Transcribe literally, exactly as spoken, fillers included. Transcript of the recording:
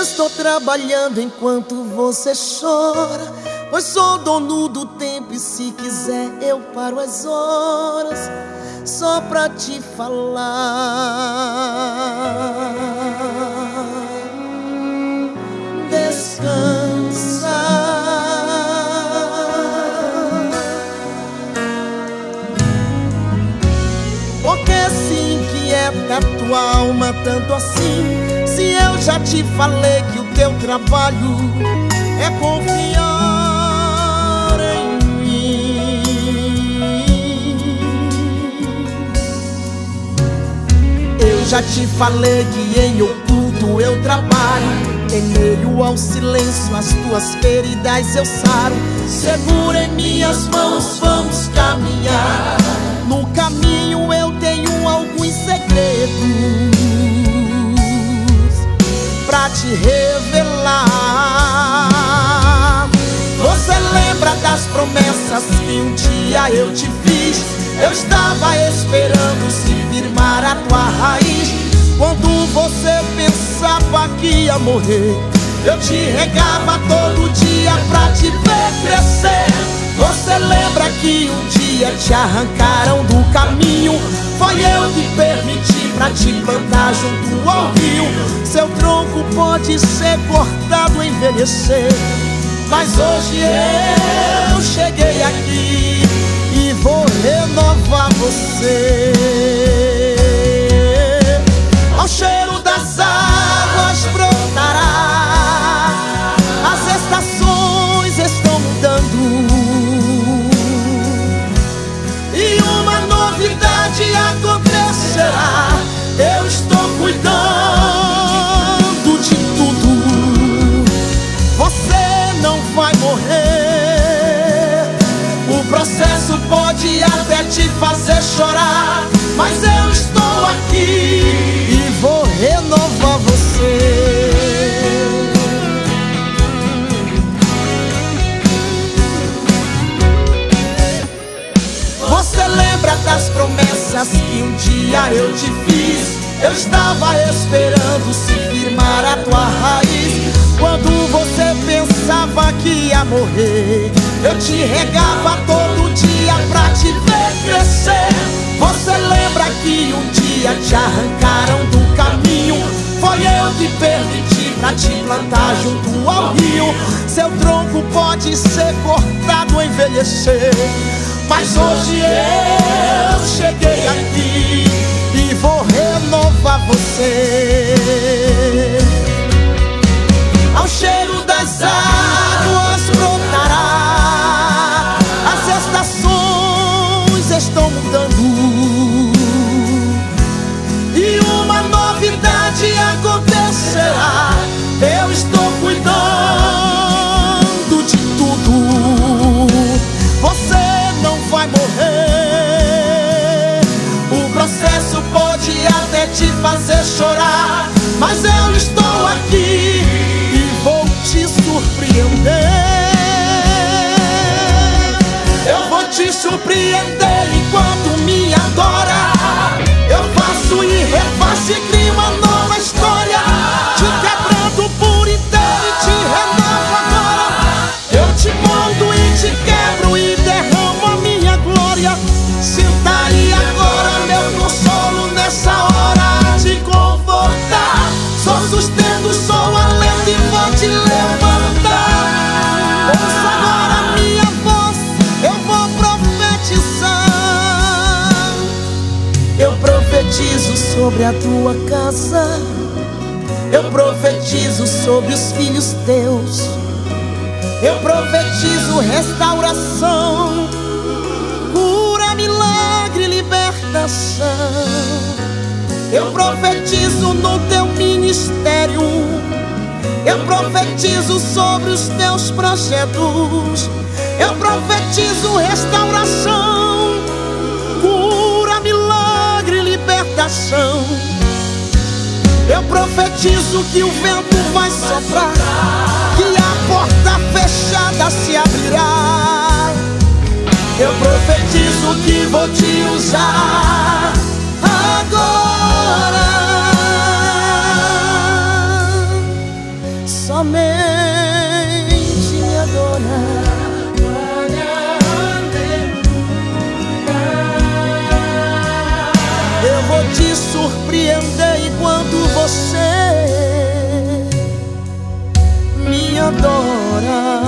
Estou trabalhando enquanto você chora, pois sou dono do tempo e se quiser eu paro as horas só pra te falar. Descansa, porque se inquieta a tua alma tanto assim, se eu já te falei que o teu trabalho é confiar em mim. Eu já te falei que em oculto eu trabalho, em meio ao silêncio as tuas feridas eu saro. Segura em minhas mãos, vamos caminhar. No caminho eu tenho alguns segredos pra te revelar. Você lembra das promessas que um dia eu te fiz? Eu estava esperando se firmar a tua raiz. Quando você pensava que ia morrer, eu te regava todo dia pra te ver crescer. Você lembra que um dia te arrancaram do caminho? Foi eu que permiti pra te plantar junto ao rio. Seu tronco pode ser cortado, envelhecer, mas hoje eu cheguei aqui e vou renovar você. Ao cheiro das águas brotará, as estações estão mudando e uma novidade acontecerá. Eu estou cuidando de tudo. Você não vai morrer. O processo pode até te fazer chorar, mas eu estou aqui e vou renovar você. Você lembra das promessas que um dia eu te fiz? Eu estava esperando se firmar a tua raiz. Quando você pensava que ia morrer, eu te regava todo dia pra te ver crescer. Você lembra que um dia te arrancaram do caminho? Foi eu que permiti pra te plantar junto ao rio. Seu tronco pode ser cortado, envelhecer, mas hoje eu cheguei aqui e vou renovar você. Ao cheiro das águas brotará, as estações estão mudando e uma novidade acontecerá. Eu estou cuidando de tudo. Você não vai morrer. O processo pode até te fazer chorar, mas eu estou aqui e vou te surpreender. Eu vou te surpreender enquanto me adora. Eu faço e refaço e crio uma nova história, te quebrando por inteiro e te renovo agora. Eu te moldo e te quebro e derramo a minha glória. Sinta aí agora meu consolo nessa hora, te confortar. Sou sustento, sou alento e vou te levantar. Ouça agora a minha voz, eu vou profetizar. Eu profetizo sobre a tua casa, eu profetizo sobre os filhos teus. Eu profetizo restauração, cura, milagre, libertação. Eu profetizo no teu ministério, eu profetizo sobre os teus projetos. Eu profetizo restauração, cura, milagre, libertação. Eu profetizo que o vento vai soprar, que a porta fechada se abrirá. Eu profetizo que vou te usar agora. somente me adora. Eu vou te surpreender enquanto você me adora.